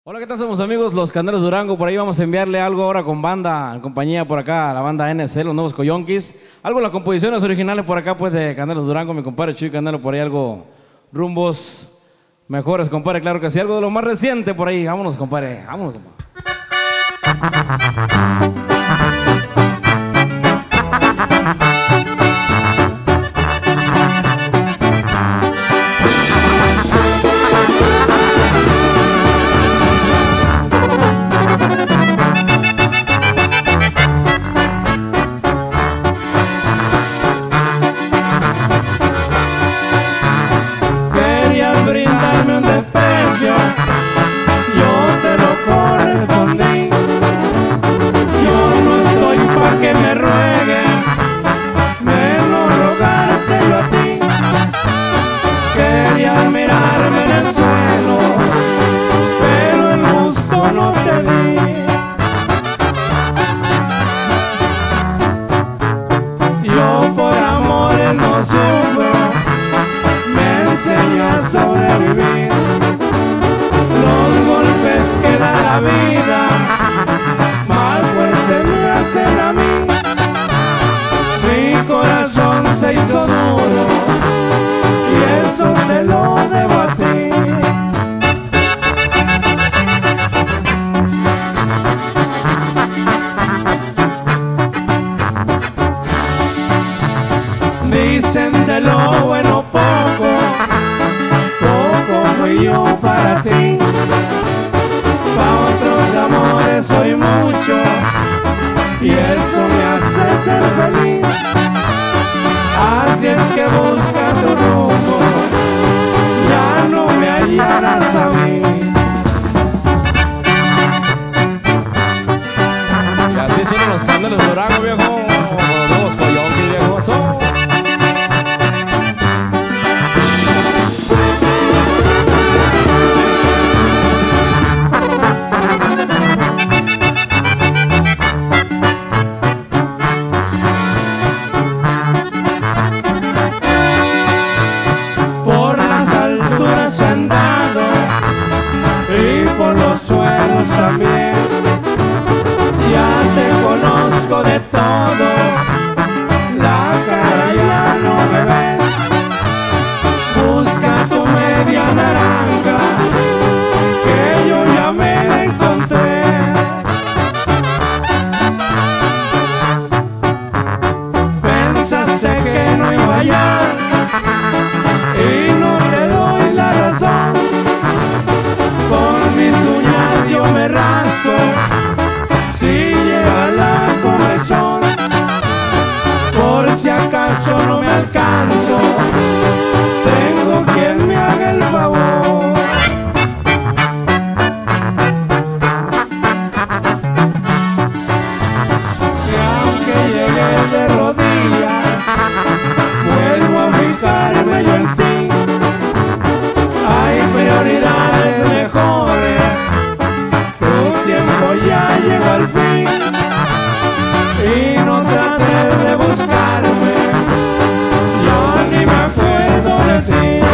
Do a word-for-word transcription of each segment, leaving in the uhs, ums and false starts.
Hola, ¿qué tal? Somos amigos Los Candelos Durango. Por ahí vamos a enviarle algo ahora con banda, en compañía por acá, la banda N C, los nuevos Coyonquis. Algo de las composiciones originales por acá, pues de Candelos Durango, mi compadre Chuy Candelo, por ahí algo, rumbos mejores, compadre, claro que sí. Algo de lo más reciente por ahí. Vámonos, compadre, vámonos, compadre. Brindarme un desprecio, yo te lo correspondí. Yo no estoy pa' que me rueguen, menos rogártelo a ti. Querías mirarme en el suelo, pero el gusto no te di. Yo por amores no sufro, me enseñó a sobrevivir. Los golpes que da la vida más fuerte me hacen a mí. Mi corazón se hizo duro y eso te lo debo a ti. Dicen de lo bueno poco, poco fui yo para ti. Pa' otros amores soy mucho y eso me hace ser feliz. Así es que busca tu rumbo, ya no me hallarás a mí. Y así son los Candelos Durango, viejo. Los nuevos Coyonquis, viejo. Son. Por los suelos también, ya te conozco de todo, la cara ya no me ven. Busca tu media naranja, que yo ya me la encontré. Pensaste que no iba a hallar y no te doy la razón. Con mis uñas yo me rasco, si llega la comezón. Por si acaso no me alcanzo, tengo quien me haga el favor. Y aunque llegue de rodillas, vuelvo a fijarme yo en ti. Hay prioridades mejores, tu tiempo ya llegó al fin. Y no trates de buscarme, yo ni me acuerdo de ti.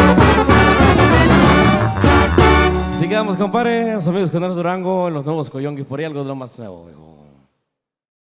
Así quedamos, compadre. Los amigos Candelos Durango, los nuevos Coyonquis, por ahí algo de lo más nuevo, viejo.